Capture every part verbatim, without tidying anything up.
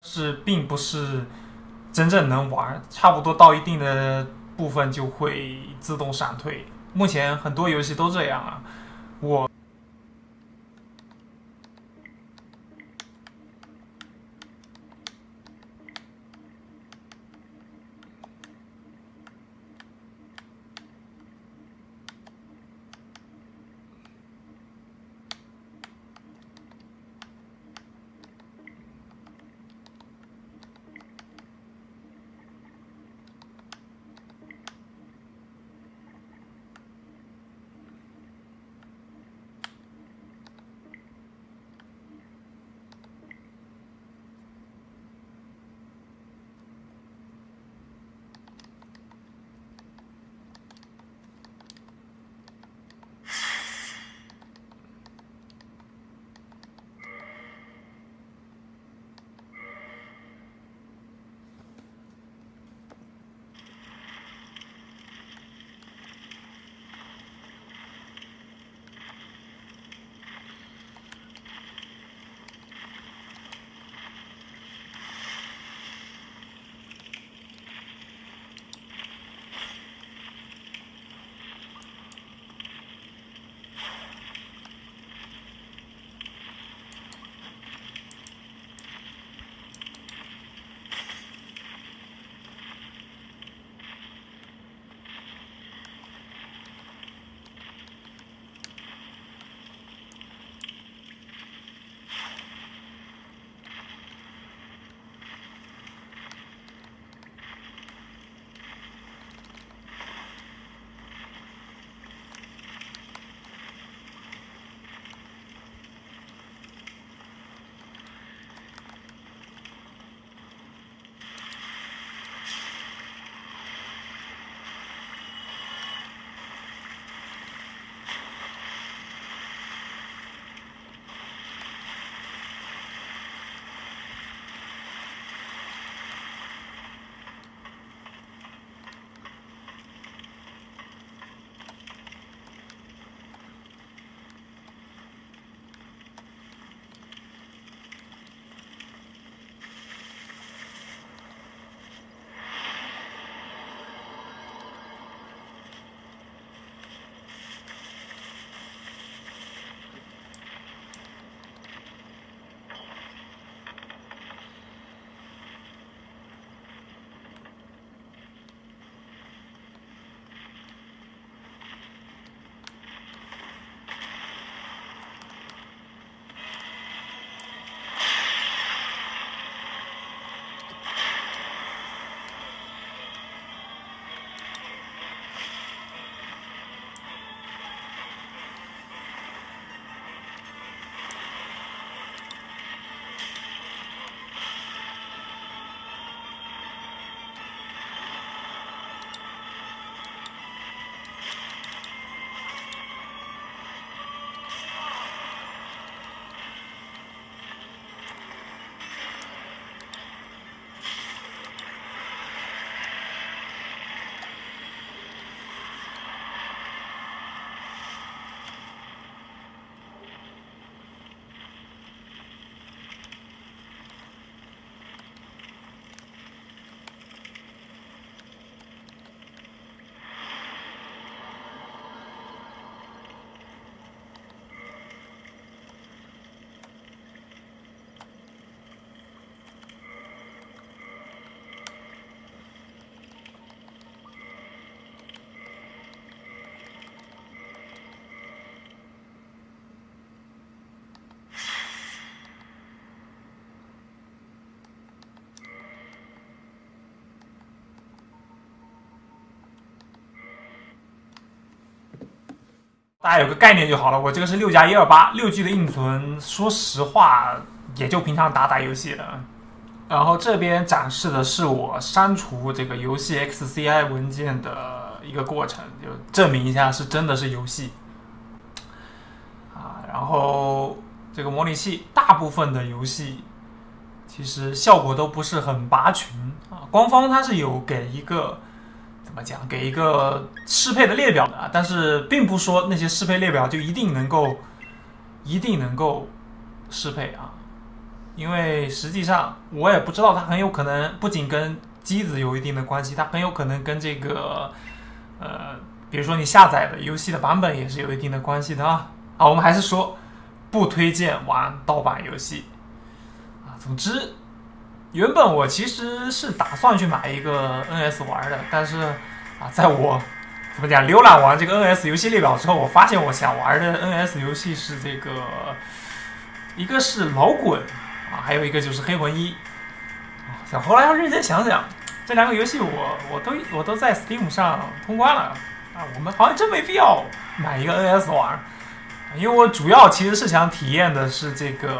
是并不是真正能玩，差不多到一定的部分就会自动闪退。目前很多游戏都这样啊，我大家有个概念就好了。我这个是六加一二八，六 G 的硬存，说实话也就平常打打游戏了。然后这边展示的是我删除这个游戏 X C I 文件的一个过程，就证明一下是真的是游戏啊。然后这个模拟器大部分的游戏其实效果都不是很拔群啊。官方它是有给一个怎么讲，给一个适配的列表的，但是并不说那些适配列表就一定能够一定能够适配啊。 因为实际上我也不知道，它很有可能不仅跟机子有一定的关系，它很有可能跟这个呃，比如说你下载的游戏的版本也是有一定的关系的啊。啊，我们还是说不推荐玩盗版游戏啊。总之，原本我其实是打算去买一个 N S 玩的，但是啊，在我怎么讲浏览完这个 N S 游戏列表之后，我发现我想玩的 N S 游戏是这个，一个是老滚啊，还有一个就是黑魂一。想后来要认真想想，这两个游戏我我都我都在 Steam 上通关了啊，我们好像真没必要买一个 N S 玩，因为我主要其实是想体验的是这个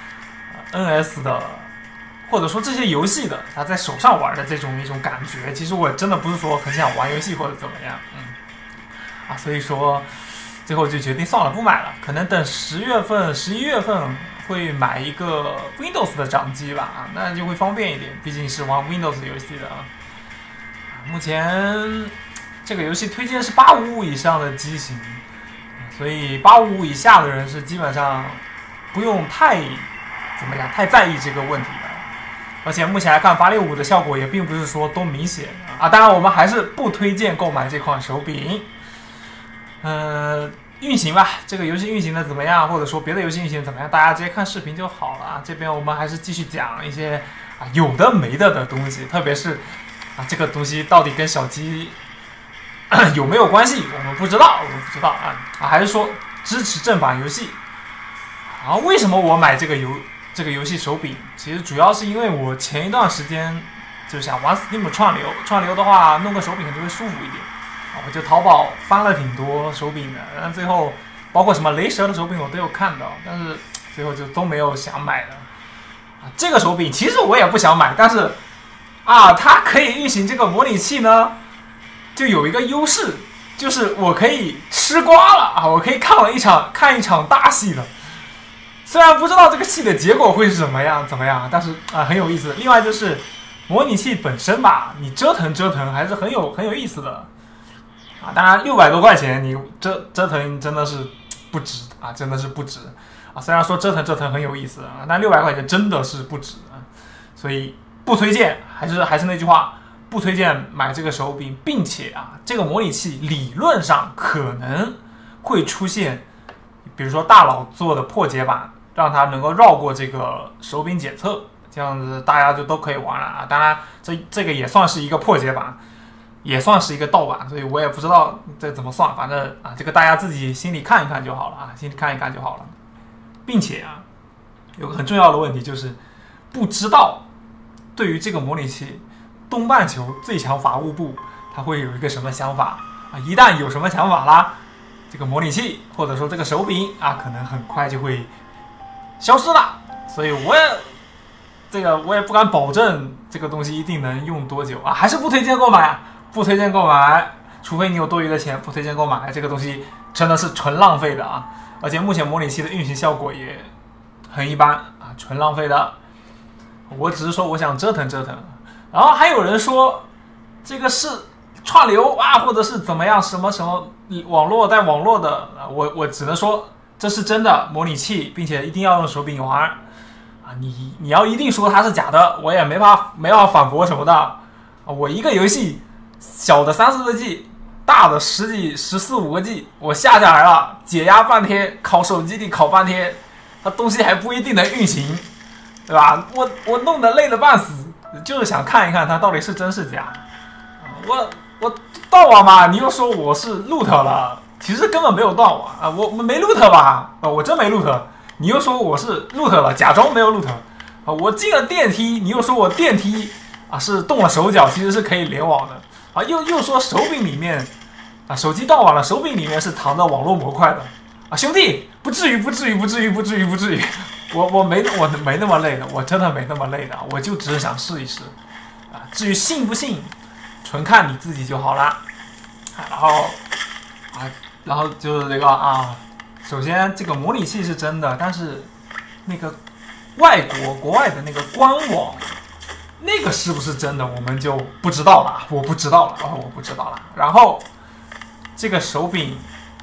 N S 的，或者说这些游戏的他在手上玩的这种一种感觉。其实我真的不是说很想玩游戏或者怎么样，嗯，啊，所以说最后就决定算了，不买了，可能等十月份、十一月份会买一个 Windows 的掌机吧，啊，那就会方便一点，毕竟是玩 Windows 游戏的啊。目前这个游戏推荐是八五五以上的机型，所以八五五以下的人是基本上不用太怎么样太在意这个问题的。而且目前来看，八六五的效果也并不是说多明显啊。当然，我们还是不推荐购买这款手柄。呃，运行吧，这个游戏运行的怎么样，或者说别的游戏运行怎么样，大家直接看视频就好了。这边我们还是继续讲一些啊有的没的的东西，特别是啊这个东西到底跟小鸡有没有关系，我们不知道，我们不知道啊啊，还是说支持正版游戏。啊，为什么我买这个游这个游戏手柄？其实主要是因为我前一段时间就想玩 Steam 串流，串流的话弄个手柄肯定会舒服一点。我就淘宝翻了挺多手柄的，但最后包括什么雷蛇的手柄我都有看到，但是最后就都没有想买的。啊，这个手柄其实我也不想买，但是啊，它可以运行这个模拟器呢，就有一个优势，就是我可以吃瓜了啊，我可以看完一场看一场大戏了。虽然不知道这个戏的结果会是怎么样怎么样，但是啊很有意思。另外就是模拟器本身吧，你折腾折腾还是很有很有意思的。啊，当然六百多块钱你折折腾真的是不值啊，真的是不值啊。虽然说折腾折腾很有意思啊，但六百块钱真的是不值啊，所以不推荐。还是还是那句话，不推荐买这个手柄，并且啊，这个模拟器理论上可能会出现，比如说大佬做的破解版，让它能够绕过这个手柄检测，这样子大家就都可以玩了啊。当然，这这个也算是一个破解版。也算是一个盗版，所以我也不知道这怎么算，反正啊，这个大家自己心里看一看就好了啊，心里看一看就好了。并且啊，有个很重要的问题就是，不知道对于这个模拟器，东半球最强法务部他会有一个什么想法啊？一旦有什么想法啦，这个模拟器或者说这个手柄啊，可能很快就会消失了。所以我也这个我也不敢保证这个东西一定能用多久啊，还是不推荐购买啊。不推荐购买，除非你有多余的钱，不推荐购买。这个东西真的是纯浪费的啊！而且目前模拟器的运行效果也很一般啊，纯浪费的。我只是说我想折腾折腾，然后还有人说这个是串流啊，或者是怎么样，什么什么网络带网络的，我我只能说这是真的模拟器，并且一定要用手柄玩啊！你你要一定说它是假的，我也没法没法反驳什么的啊！我一个游戏。小的三四个 G， 大的十几、十四五个 G， 我下下来了，解压半天，烤手机里烤半天，它东西还不一定能运行，对吧？我我弄得累得半死，就是想看一看它到底是真是假。我我断网嘛，你又说我是 loot 了，其实根本没有断网啊，我我没 loot 吧？啊，我真没 loot， 你又说我是 loot 了，假装没有 loot 啊，我进了电梯，你又说我电梯啊是动了手脚，其实是可以联网的。啊，又又说手柄里面，啊，手机断网了，手柄里面是藏着网络模块的，啊，兄弟，不至于，不至于，不至于，不至于，不至于，我我没我没那么累的，我真的没那么累的，我就只是想试一试，啊，至于信不信，纯看你自己就好了，啊，然后，啊，然后就是这个啊，首先这个模拟器是真的，但是那个外国国外的那个官网。那个是不是真的，我们就不知道了，我不知道了，哦，我不知道了。然后这个手柄，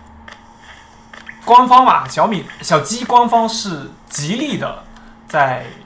官方嘛，小米小鸡官方是极力的在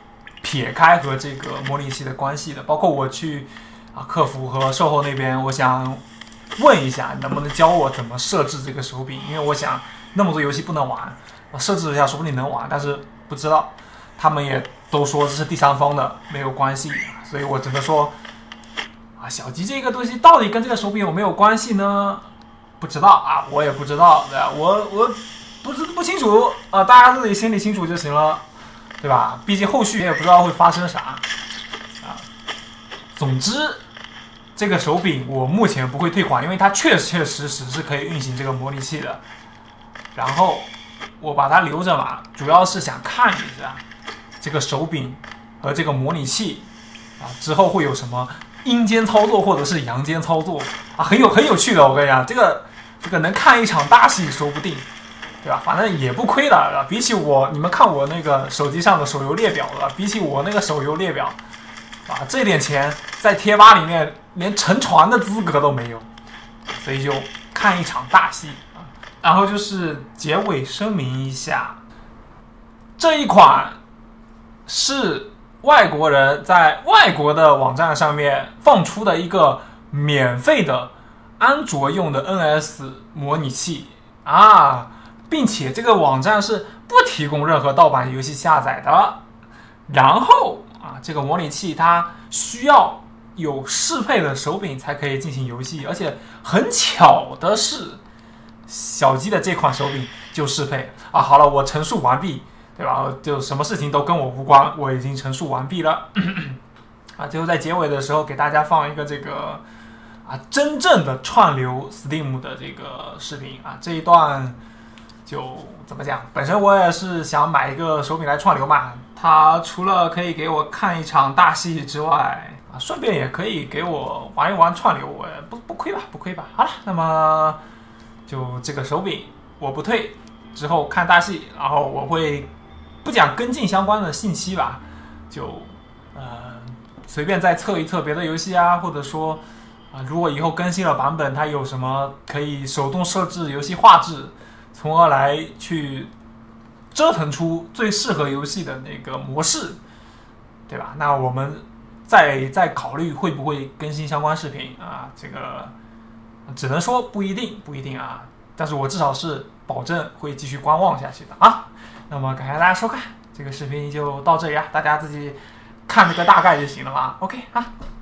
撇开和这个模拟器的关系的。包括我去啊客服和售后那边，我想问一下，能不能教我怎么设置这个手柄？因为我想那么多游戏不能玩，我设置一下说不定能玩，但是不知道。他们也都说这是第三方的，没有关系，所以我只能说啊，小鸡这个东西到底跟这个手柄有没有关系呢？不知道啊，我也不知道，对吧？我我不是不清楚啊，大家自己心里清楚就行了，对吧？毕竟后续也不知道会发生啥啊。总之，这个手柄我目前不会退款，因为它确确实实是可以运行这个模拟器的。然后我把它留着嘛，主要是想看一下这个手柄和这个模拟器啊之后会有什么阴间操作或者是阳间操作啊，很有很有趣的。我跟你讲，这个这个能看一场大戏说不定，对吧？反正也不亏的。比起我，你们看我那个手机上的手游列表了，比起我那个手游列表啊，这点钱在贴吧里面连沉船的资格都没有，所以就看一场大戏啊。然后就是结尾声明一下，这一款是外国人在外国的网站上面放出的一个免费的安卓用的 N S 模拟器啊，并且这个网站是不提供任何盗版游戏下载的。然后啊，这个模拟器它需要有适配的手柄才可以进行游戏，而且很巧的是，小鸡的这款手柄就适配啊。好了，我陈述完毕。对吧？就什么事情都跟我无关，我已经陈述完毕了。啊，最后在结尾的时候给大家放一个这个啊真正的串流 Steam 的这个视频啊，这一段就怎么讲？本身我也是想买一个手柄来串流嘛，它除了可以给我看一场大戏之外，啊，顺便也可以给我玩一玩串流，我不不亏吧，不亏吧。好了，那么就这个手柄我不退，之后看大戏，然后我会。不讲跟进相关的信息吧，就呃随便再测一测别的游戏啊，或者说啊、呃，如果以后更新了版本，它有什么可以手动设置游戏画质，从而来去折腾出最适合游戏的那个模式，对吧？那我们再再考虑会不会更新相关视频啊，这个只能说不一定，不一定啊。但是我至少是保证会继续观望下去的啊。那么感谢大家收看，这个视频就到这里啊，大家自己看这个大概就行了嘛。OK 啊。